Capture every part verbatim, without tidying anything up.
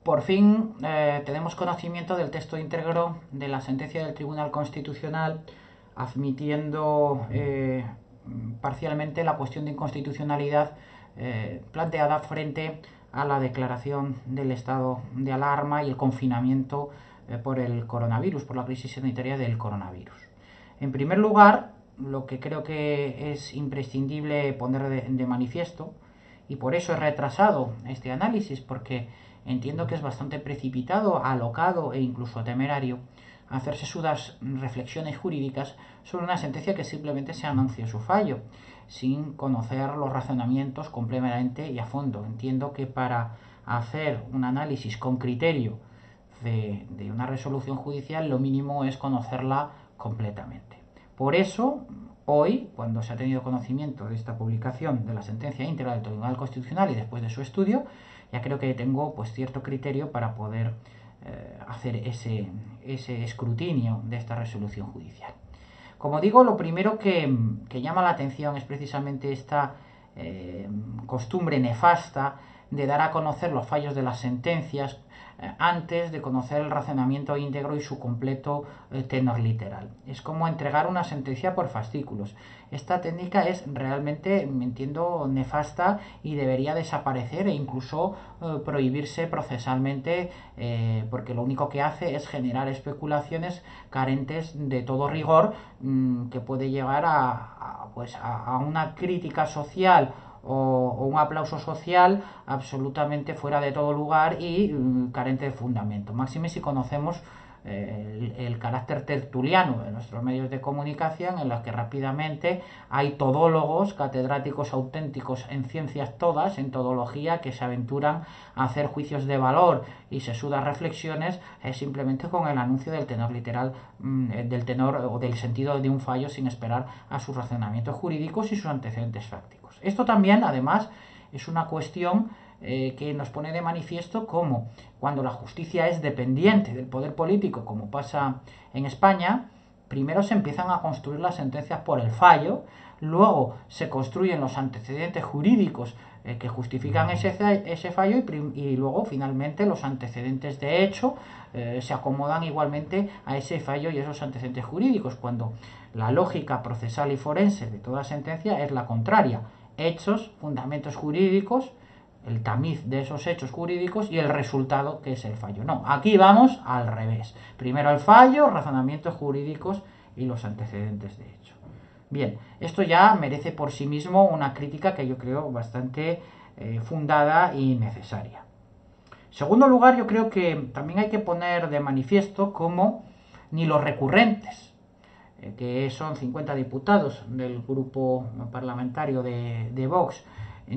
por fin eh, tenemos conocimiento del texto íntegro de la sentencia del Tribunal Constitucional admitiendo eh, parcialmente la cuestión de inconstitucionalidad eh, planteada frente a la declaración del estado de alarma y el confinamiento eh, por el coronavirus, por la crisis sanitaria del coronavirus. En primer lugar, lo que creo que es imprescindible poner de, de manifiesto, y por eso he retrasado este análisis, porque entiendo que es bastante precipitado, alocado e incluso temerario hacerse sudas reflexiones jurídicas sobre una sentencia que simplemente se anuncia su fallo, sin conocer los razonamientos completamente y a fondo. Entiendo que para hacer un análisis con criterio de, de una resolución judicial, lo mínimo es conocerla completamente. Por eso, hoy, cuando se ha tenido conocimiento de esta publicación de la sentencia íntegra del Tribunal Constitucional y después de su estudio, ya creo que tengo pues cierto criterio para poder eh, hacer ese, ese escrutinio de esta resolución judicial. Como digo, lo primero que, que llama la atención es precisamente esta eh, costumbre nefasta de dar a conocer los fallos de las sentencias eh, antes de conocer el razonamiento íntegro y su completo eh, tenor literal. Es como entregar una sentencia por fascículos. Esta técnica es realmente, me entiendo, nefasta y debería desaparecer e incluso eh, prohibirse procesalmente eh, porque lo único que hace es generar especulaciones carentes de todo rigor mmm, que puede llegar a, a, pues a, a una crítica social o, o un aplauso social absolutamente fuera de todo lugar y mmm, carente de fundamento. Máxime si conocemos eh, el, el carácter tertuliano de nuestros medios de comunicación, en los que rápidamente hay todólogos, catedráticos auténticos en ciencias todas, en todología, que se aventuran a hacer juicios de valor y sesudas reflexiones eh, simplemente con el anuncio del tenor literal, mmm, del tenor o del sentido de un fallo, sin esperar a sus razonamientos jurídicos y sus antecedentes fácticos. Esto también, además, es una cuestión eh, que nos pone de manifiesto cómo cuando la justicia es dependiente del poder político, como pasa en España, primero se empiezan a construir las sentencias por el fallo, luego se construyen los antecedentes jurídicos eh, que justifican ese, ese fallo y, y luego finalmente los antecedentes de hecho eh, se acomodan igualmente a ese fallo y esos antecedentes jurídicos, cuando la lógica procesal y forense de toda sentencia es la contraria: hechos, fundamentos jurídicos, el tamiz de esos hechos jurídicos y el resultado, que es el fallo. No, aquí vamos al revés. Primero el fallo, razonamientos jurídicos y los antecedentes de hecho. Bien, esto ya merece por sí mismo una crítica que yo creo bastante eh, fundada y necesaria. En segundo lugar, yo creo que también hay que poner de manifiesto cómo ni los recurrentes, eh, que son cincuenta diputados del grupo parlamentario de, de Vox,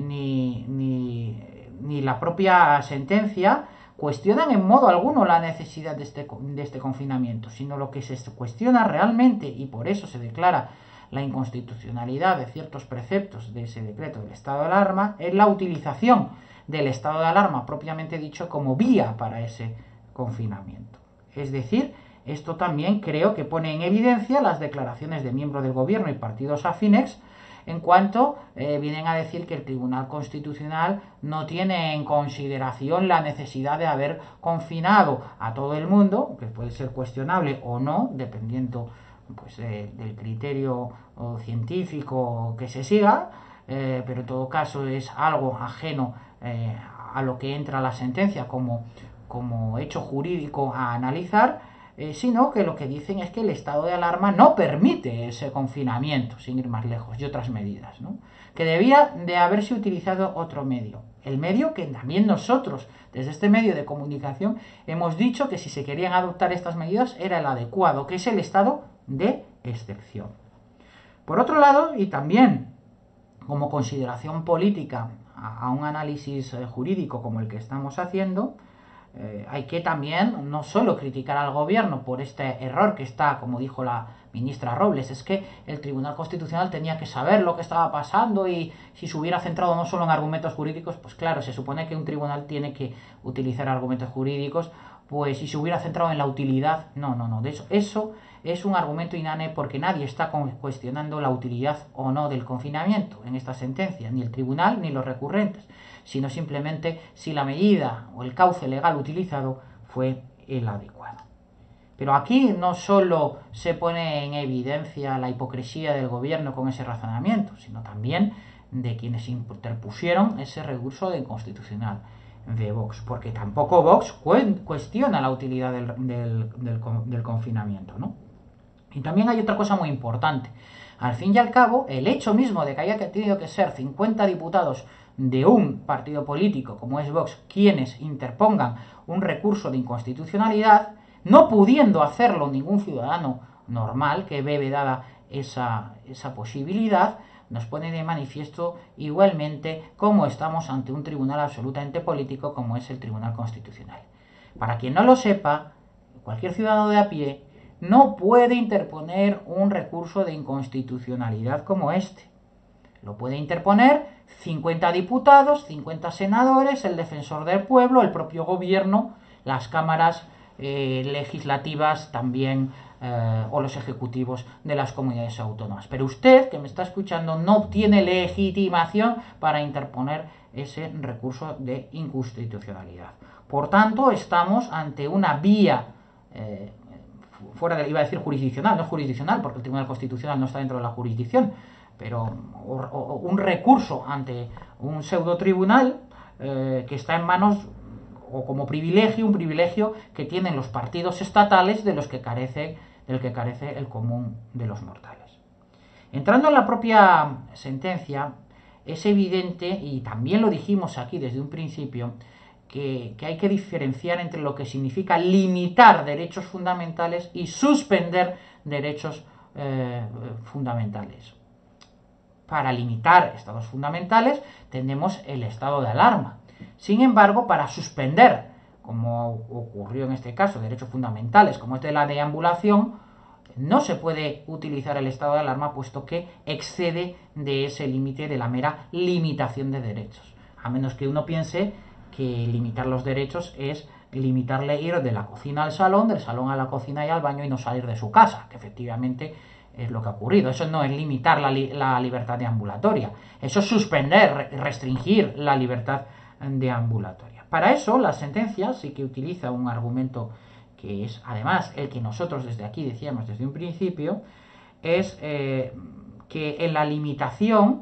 ni, ni, ni la propia sentencia cuestionan en modo alguno la necesidad de este, de este confinamiento, sino lo que se cuestiona realmente, y por eso se declara la inconstitucionalidad de ciertos preceptos de ese decreto del estado de alarma, es la utilización del estado de alarma propiamente dicho como vía para ese confinamiento. Es decir, esto también creo que pone en evidencia las declaraciones de miembros del gobierno y partidos afines en cuanto eh, vienen a decir que el Tribunal Constitucional no tiene en consideración la necesidad de haber confinado a todo el mundo, que puede ser cuestionable o no, dependiendo pues, eh, del criterio o científico que se siga, eh, pero en todo caso es algo ajeno eh, a lo que entra la sentencia como, como hecho jurídico a analizar. Eh, sino que lo que dicen es que el estado de alarma no permite ese confinamiento, sin ir más lejos, y otras medidas, ¿no? Que debía de haberse utilizado otro medio. El medio que también nosotros, desde este medio de comunicación, hemos dicho que si se querían adoptar estas medidas era el adecuado, que es el estado de excepción. Por otro lado, y también como consideración política a, a un análisis eh, jurídico como el que estamos haciendo, Eh, hay que también no solo criticar al gobierno por este error que está, como dijo la ministra Robles, es que el Tribunal Constitucional tenía que saber lo que estaba pasando y si se hubiera centrado no solo en argumentos jurídicos, pues claro, se supone que un tribunal tiene que utilizar argumentos jurídicos pues si se hubiera centrado en la utilidad. No, no, no, de eso, eso es un argumento inane porque nadie está cuestionando la utilidad o no del confinamiento en esta sentencia, ni el tribunal ni los recurrentes, sino simplemente si la medida o el cauce legal utilizado fue el adecuado. Pero aquí no solo se pone en evidencia la hipocresía del gobierno con ese razonamiento, sino también de quienes interpusieron ese recurso de inconstitucional de Vox, porque tampoco Vox cuestiona la utilidad del, del, del, del confinamiento, ¿no? Y también hay otra cosa muy importante. Al fin y al cabo, el hecho mismo de que haya tenido que ser cincuenta diputados de un partido político como es Vox quienes interpongan un recurso de inconstitucionalidad, no pudiendo hacerlo ningún ciudadano normal que ve vedada esa, esa posibilidad, nos pone de manifiesto igualmente cómo estamos ante un tribunal absolutamente político como es el Tribunal Constitucional. Para quien no lo sepa, cualquier ciudadano de a pie no puede interponer un recurso de inconstitucionalidad como este. Lo puede interponer cincuenta diputados, cincuenta senadores, el defensor del pueblo, el propio gobierno, las cámaras eh, legislativas también eh, o los ejecutivos de las comunidades autónomas. Pero usted, que me está escuchando, no tiene legitimación para interponer ese recurso de inconstitucionalidad. Por tanto, estamos ante una vía eh, fuera de, iba a decir jurisdiccional, no es jurisdiccional porque el Tribunal Constitucional no está dentro de la jurisdicción, pero o, o, un recurso ante un pseudo tribunal eh, que está en manos o como privilegio, un privilegio que tienen los partidos estatales de los que carece, del que carece el común de los mortales. Entrando en la propia sentencia, es evidente, y también lo dijimos aquí desde un principio, que, que hay que diferenciar entre lo que significa limitar derechos fundamentales y suspender derechos eh, fundamentales. Para limitar estados fundamentales tenemos el estado de alarma. Sin embargo, para suspender, como ocurrió en este caso, derechos fundamentales como este de la deambulación, no se puede utilizar el estado de alarma puesto que excede de ese límite de la mera limitación de derechos. A menos que uno piense que limitar los derechos es limitarle ir de la cocina al salón, del salón a la cocina y al baño y no salir de su casa, que efectivamente es lo que ha ocurrido. Eso no es limitar la, li la libertad deambulatoria, eso es suspender, restringir la libertad deambulatoria. Para eso la sentencia sí que utiliza un argumento que es además el que nosotros desde aquí decíamos desde un principio, es eh, que en la limitación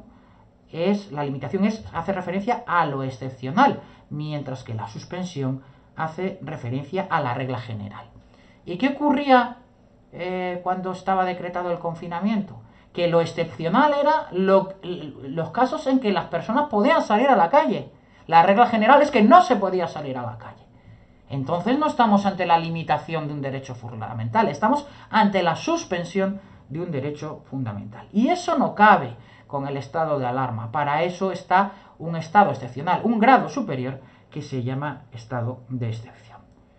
es la limitación es, hace referencia a lo excepcional, mientras que la suspensión hace referencia a la regla general. ¿Y qué ocurría eh, cuando estaba decretado el confinamiento? Que lo excepcional era lo, los casos en que las personas podían salir a la calle. La regla general es que no se podía salir a la calle. Entonces no estamos ante la limitación de un derecho fundamental, estamos ante la suspensión de un derecho fundamental. Y eso no cabe con el estado de alarma. Para eso está un estado excepcional, un grado superior que se llama estado de excepción.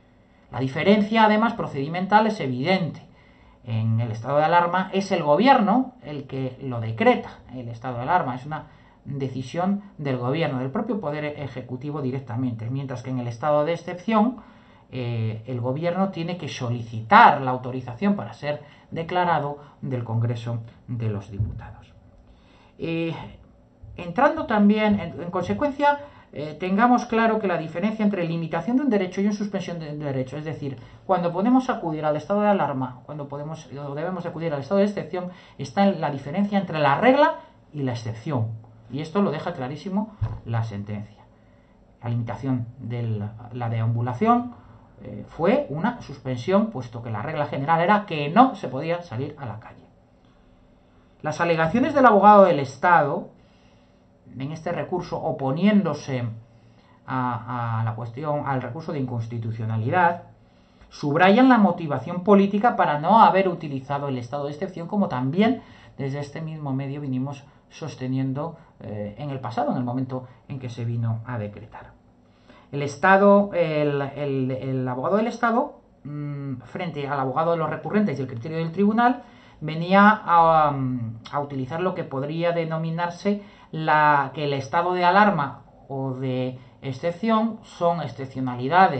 La diferencia, además, procedimental es evidente. En el estado de alarma es el gobierno el que lo decreta. El estado de alarma es una decisión del gobierno, del propio poder ejecutivo directamente, mientras que en el estado de excepción eh, el gobierno tiene que solicitar la autorización para ser declarado del Congreso de los Diputados. Eh, entrando también, en, en consecuencia, eh, tengamos claro que la diferencia entre limitación de un derecho y una suspensión de un derecho, es decir, cuando podemos acudir al estado de alarma, cuando podemos o debemos acudir al estado de excepción, está en la diferencia entre la regla y la excepción. Y esto lo deja clarísimo la sentencia. La limitación de la, la deambulación eh, fue una suspensión, puesto que la regla general era que no se podía salir a la calle. Las alegaciones del abogado del Estado, en este recurso oponiéndose a, a la cuestión, al recurso de inconstitucionalidad, subrayan la motivación política para no haber utilizado el estado de excepción, como también desde este mismo medio vinimos sosteniendo eh, en el pasado, en el momento en que se vino a decretar. El Estado, el, el, el abogado del Estado, mmm, frente al abogado de los recurrentes y el criterio del tribunal, venía a, um, a utilizar lo que podría denominarse la, que el estado de alarma o de excepción son excepcionalidades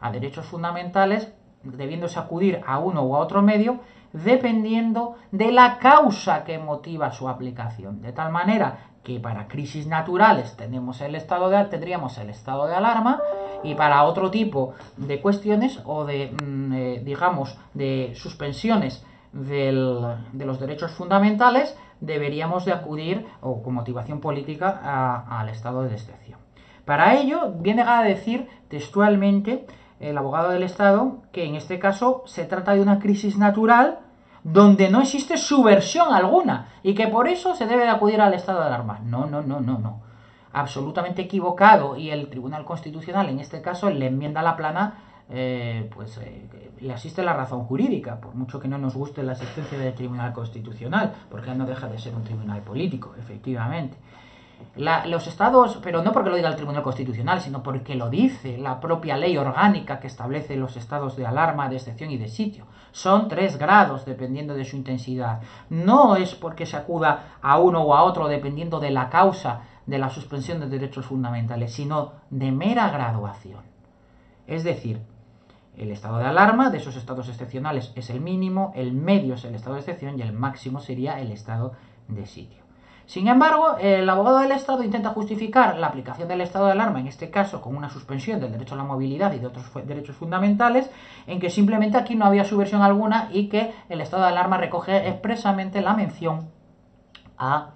a derechos fundamentales, debiéndose acudir a uno u a otro medio, dependiendo de la causa que motiva su aplicación. De tal manera que para crisis naturales tenemos el estado de, tendríamos el estado de alarma, y para otro tipo de cuestiones o de, eh, digamos, de suspensiones del, de los derechos fundamentales, deberíamos de acudir, o con motivación política, a, al estado de excepción. Para ello, viene a decir textualmente el abogado del Estado que en este caso se trata de una crisis natural donde no existe subversión alguna y que por eso se debe de acudir al estado de alarma. No, no, no, no, no. Absolutamente equivocado, y el Tribunal Constitucional en este caso le enmienda la plana, eh, pues eh, le asiste la razón jurídica, por mucho que no nos guste la existencia del Tribunal Constitucional, porque no deja de ser un tribunal político, efectivamente. La, los estados, pero no porque lo diga el Tribunal Constitucional, sino porque lo dice la propia ley orgánica que establece los estados de alarma, de excepción y de sitio. Son tres grados dependiendo de su intensidad. No es porque se acuda a uno o a otro dependiendo de la causa de la suspensión de derechos fundamentales, sino de mera graduación. Es decir, el estado de alarma de esos estados excepcionales es el mínimo, el medio es el estado de excepción y el máximo sería el estado de sitio. Sin embargo, el abogado del Estado intenta justificar la aplicación del estado de alarma, en este caso con una suspensión del derecho a la movilidad y de otros derechos fundamentales, en que simplemente aquí no había subversión alguna y que el estado de alarma recoge expresamente la mención a,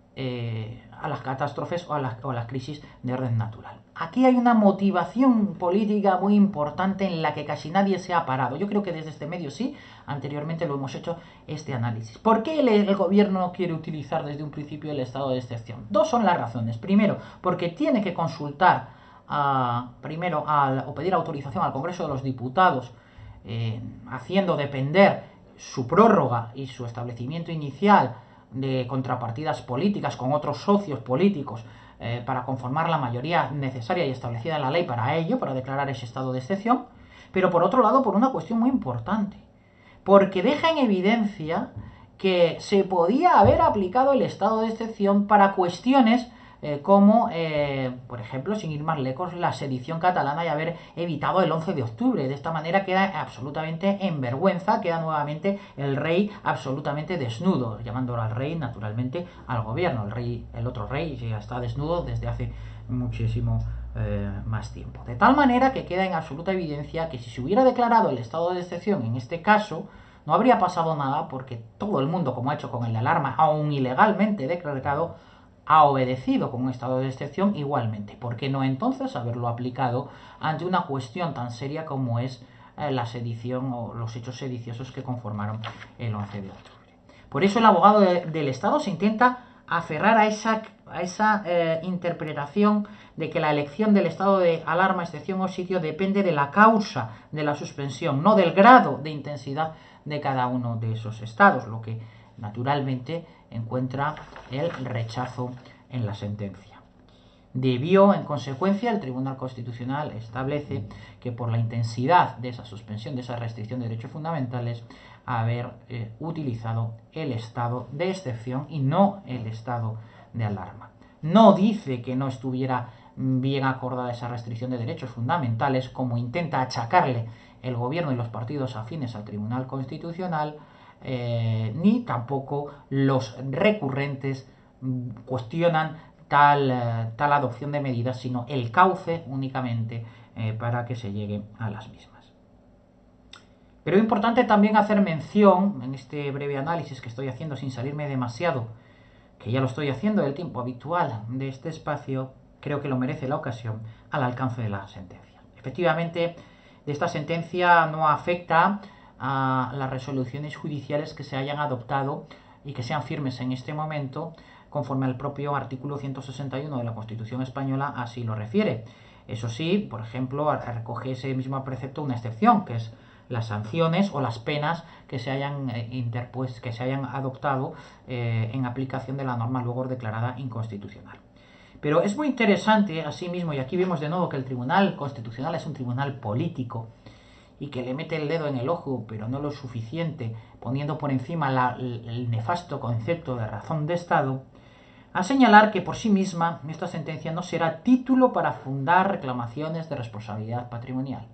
eh, a las catástrofes o a las, o a las crisis de orden natural. Aquí hay una motivación política muy importante en la que casi nadie se ha parado. Yo creo que desde este medio sí, anteriormente lo hemos hecho este análisis. ¿Por qué el, el gobierno no quiere utilizar desde un principio el estado de excepción? Dos son las razones. Primero, porque tiene que consultar a, primero al, o pedir autorización al Congreso de los Diputados, eh, haciendo depender su prórroga y su establecimiento inicial de contrapartidas políticas con otros socios políticos, eh, para conformar la mayoría necesaria y establecida en la ley para ello, para declarar ese estado de excepción, pero por otro lado por una cuestión muy importante, porque deja en evidencia que se podía haber aplicado el estado de excepción para cuestiones eh, como, eh, por ejemplo, sin ir más lejos, la sedición catalana y haber evitado el once de octubre. De esta manera queda absolutamente en vergüenza, queda nuevamente el rey absolutamente desnudo, llamándolo al rey, naturalmente, al gobierno. El rey, el otro rey ya está desnudo desde hace muchísimo eh, más tiempo. De tal manera que queda en absoluta evidencia que si se hubiera declarado el estado de excepción en este caso, no habría pasado nada, porque todo el mundo, como ha hecho con el de alarma, aún ilegalmente declarado, ha obedecido con un estado de excepción igualmente. ¿Por qué no entonces haberlo aplicado ante una cuestión tan seria como es eh, la sedición o los hechos sediciosos que conformaron el once de octubre? Por eso el abogado de, del Estado se intenta aferrar a esa, a esa eh, interpretación de que la elección del estado de alarma, excepción o sitio depende de la causa de la suspensión, no del grado de intensidad de cada uno de esos estados, lo que naturalmente encuentra el rechazo en la sentencia. Debió, en consecuencia, el Tribunal Constitucional establece que por la intensidad de esa suspensión, de esa restricción de derechos fundamentales, haber eh, utilizado el estado de excepción y no el estado de alarma. No dice que no estuviera bien acordada esa restricción de derechos fundamentales, como intenta achacarle el gobierno y los partidos afines al Tribunal Constitucional, eh, ni tampoco los recurrentes cuestionan tal, eh, tal adopción de medidas, sino el cauce únicamente eh, para que se llegue a las mismas. Pero es importante también hacer mención, en este breve análisis que estoy haciendo sin salirme demasiado, que ya lo estoy haciendo del tiempo habitual de este espacio, creo que lo merece la ocasión, al alcance de la sentencia. Efectivamente, de esta sentencia no afecta a las resoluciones judiciales que se hayan adoptado y que sean firmes en este momento, conforme al propio artículo ciento sesenta y uno de la Constitución española así lo refiere. Eso sí, por ejemplo, recoge ese mismo precepto una excepción, que es las sanciones o las penas que se hayan eh, interpuesto, que se hayan adoptado eh, en aplicación de la norma luego declarada inconstitucional. Pero es muy interesante, asimismo, y aquí vemos de nuevo que el Tribunal Constitucional es un tribunal político y que le mete el dedo en el ojo, pero no lo suficiente, poniendo por encima la, el nefasto concepto de razón de Estado, a señalar que por sí misma esta sentencia no será título para fundar reclamaciones de responsabilidad patrimonial.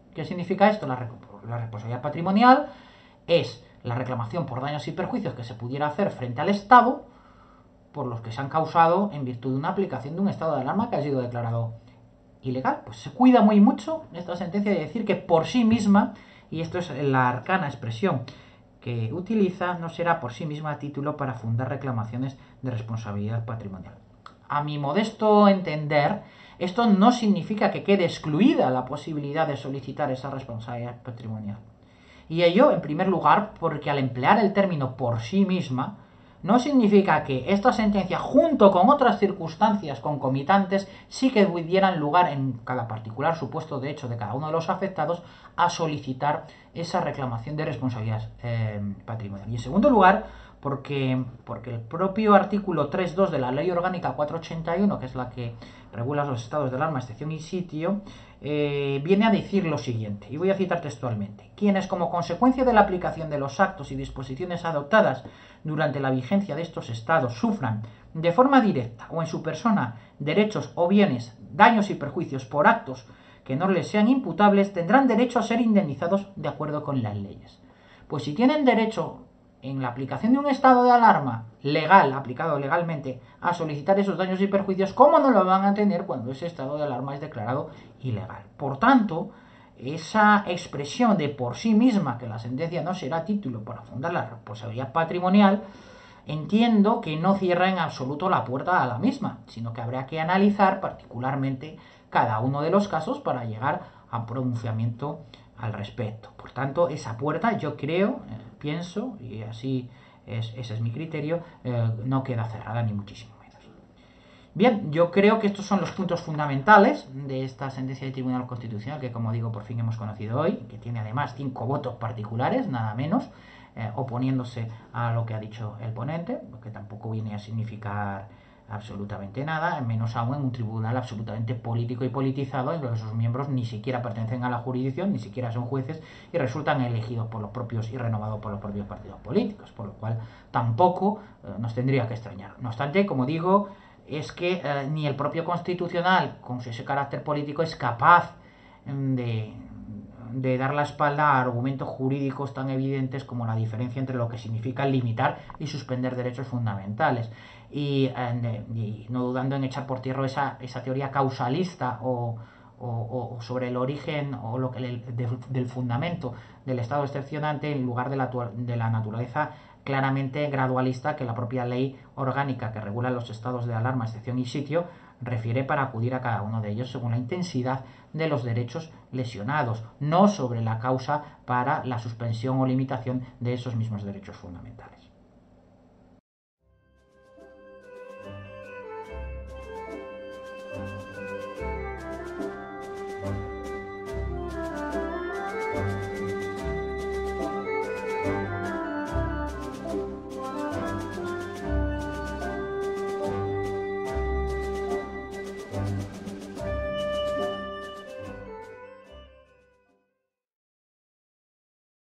¿Qué significa esto? La, la responsabilidad patrimonial es la reclamación por daños y perjuicios que se pudiera hacer frente al Estado por los que se han causado en virtud de una aplicación de un estado de alarma que ha sido declarado ilegal. Pues se cuida muy mucho esta sentencia de decir que por sí misma, y esto es la arcana expresión que utiliza, no será por sí misma título para fundar reclamaciones de responsabilidad patrimonial. A mi modesto entender, esto no significa que quede excluida la posibilidad de solicitar esa responsabilidad patrimonial. Y ello, en primer lugar, porque al emplear el término por sí misma, no significa que esta sentencia, junto con otras circunstancias concomitantes, sí que dieran lugar en cada particular supuesto de hecho de cada uno de los afectados a solicitar esa reclamación de responsabilidad eh, patrimonial. Y en segundo lugar, porque, porque el propio artículo tres punto dos de la Ley Orgánica cuatrocientos ochenta y uno, que es la que regula los estados de alarma, excepción y sitio, eh, viene a decir lo siguiente, y voy a citar textualmente: quienes como consecuencia de la aplicación de los actos y disposiciones adoptadas durante la vigencia de estos estados sufran de forma directa o en su persona derechos o bienes, daños y perjuicios por actos que no les sean imputables, tendrán derecho a ser indemnizados de acuerdo con las leyes. Pues si tienen derecho en la aplicación de un estado de alarma legal, aplicado legalmente, a solicitar esos daños y perjuicios, ¿cómo no lo van a tener cuando ese estado de alarma es declarado ilegal? Por tanto, esa expresión de por sí misma, que la sentencia no será título para fundar la responsabilidad patrimonial, entiendo que no cierra en absoluto la puerta a la misma, sino que habrá que analizar particularmente cada uno de los casos para llegar a pronunciamiento al respecto. Por tanto, esa puerta, yo creo, eh, pienso, y así es, ese es mi criterio, eh, no queda cerrada ni muchísimo menos. Bien, yo creo que estos son los puntos fundamentales de esta sentencia del Tribunal Constitucional, que como digo por fin hemos conocido hoy, que tiene además cinco votos particulares, nada menos, eh, oponiéndose a lo que ha dicho el ponente, lo que tampoco viene a significar absolutamente nada, menos aún en un tribunal absolutamente político y politizado, en donde sus miembros ni siquiera pertenecen a la jurisdicción, ni siquiera son jueces y resultan elegidos por los propios y renovados por los propios partidos políticos, por lo cual tampoco eh, nos tendría que extrañar. No obstante, como digo, es que eh, ni el propio Constitucional, con ese carácter político, es capaz de, de dar la espalda a argumentos jurídicos tan evidentes como la diferencia entre lo que significa limitar y suspender derechos fundamentales. Y, eh, y no dudando en echar por tierra esa, esa teoría causalista o, o, o sobre el origen o lo que el, de, del fundamento del estado excepcionante en lugar de la, de la naturaleza claramente gradualista que la propia ley orgánica que regula los estados de alarma, excepción y sitio refiere para acudir a cada uno de ellos según la intensidad de los derechos lesionados, no sobre la causa para la suspensión o limitación de esos mismos derechos fundamentales.